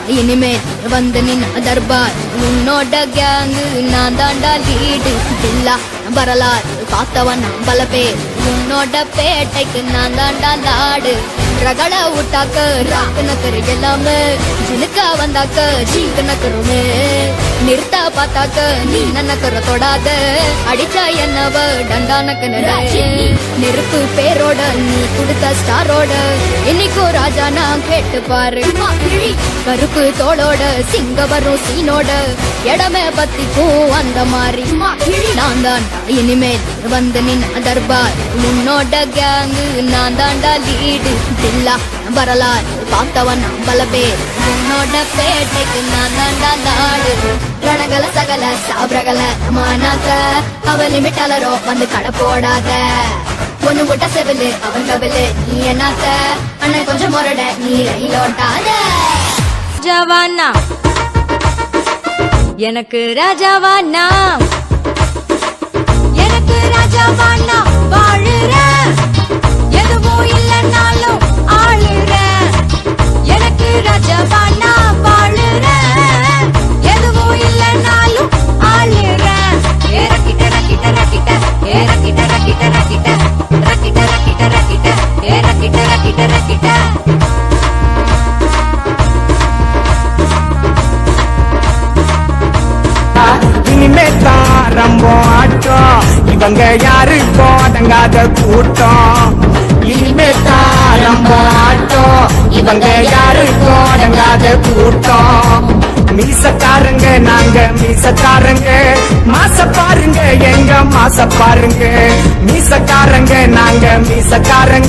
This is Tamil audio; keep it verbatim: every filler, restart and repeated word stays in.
இனிமேல் வந்து நின் தர்பார் உன்னோட கேங்கு நான் தாண்டா லீடு இல்லா வரலாறு காத்தவன் பல பேர் உன்னோட பேட்டைக்கு நான் தாண்டா லாடு ரகட விட்டாக்க ராக்கு நக்கரு எல்லாமே ஜினுக்கா வந்தாக்க ஜீக்கு நக்கருமே நிறுத்தா பார்த்தாக்க நீ நக்கர தொடாத அடிச்சா என்னவ டண்டா நக்கன நெருப்பு பேரோட நீ கொடுத்த ஸ்டாரோட இன்னைக்கும் ராஜா நான் கேட்டு பாரு கருப்பு தோளோட சிங்க வரும் சீனோட இடமே பத்திக்கும் அந்த மாதிரி நான் தாண்டா இனிமேல் வந்து நின் தர்பார் உன்னோட கேங்கு நான் தாண்டா லீடு இல்லா வரலாறு பார்த்தவன் பல பேர் உன்னோட பேட்டைக்கு நான் தாண்டா லாடு ரணகல சகல சாப்ரகல மானாக்க அவ லிமிட்டாலரோ வந்து கடை போடாத பொண்ணு முட்ட செவிலு அவன் கவிலு நீ என்னாக்க அண்ணன் கொஞ்சம் முரட நீ ரயிலோட்டாத ஜவானா எனக்கு ராஜாவானா எனக்கு ராஜாவானா வாழுற எதுவும் இல்லைன்னாலும் ஆளுற எனக்கு ராஜாவானா வாழுற எதுவும் இல்லைன்னாலும் ஆளுற ஏ ரக்கிட்ட ரக்கிட்ட ரக்கிட்ட ஏ ரக்கிட்ட ரக்கிட்ட ரக்கிட்ட ரக்கிட்ட ரக்கிட்ட ரக்கிட்ட ஏ ரக்கிட்ட ரக்கிட்ட ரக்கிட்ட இனிமேதான் ரொம்ப ஆட்டம் இவங்க யாருக்கோ அடங்காத கூட்டம் இனிமேதான் ரொம்ப ஆட்டம் இவங்க யாருக்கோ அடங்காத கூட்டம் மீசக்காரங்க நாங்க மீசக்காரங்க மாச பாருங்க எங்க மாச பாருங்க மீசக்காரங்க நாங்க மீசக்காரங்க